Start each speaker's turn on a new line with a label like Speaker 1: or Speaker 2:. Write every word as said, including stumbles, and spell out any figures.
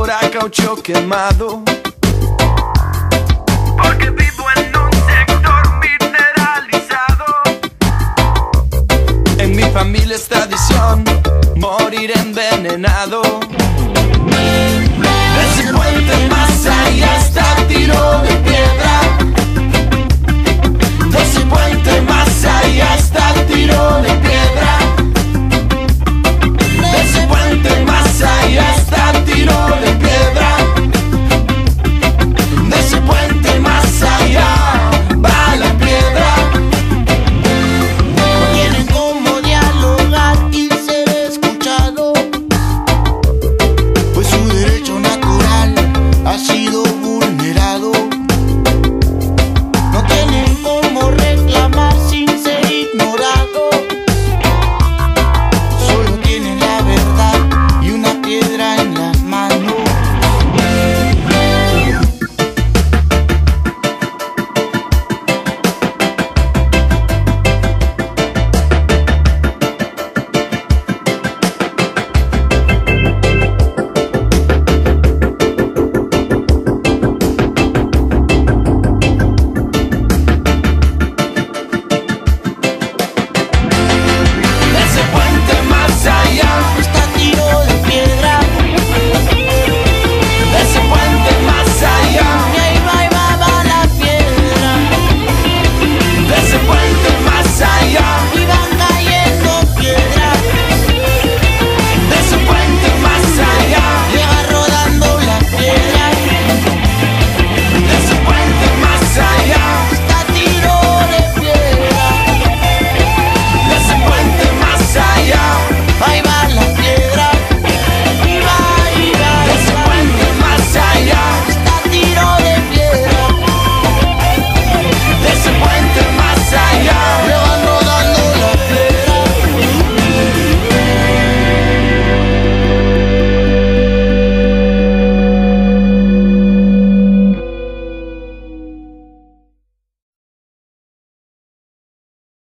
Speaker 1: olor a caucho quemado.
Speaker 2: Porque vivo en un sector mineralizado.
Speaker 1: En mi familia es tradición morir envenenado. De ese puente más allá está tiro de piedra. De ese puente más allá está tiro de piedra.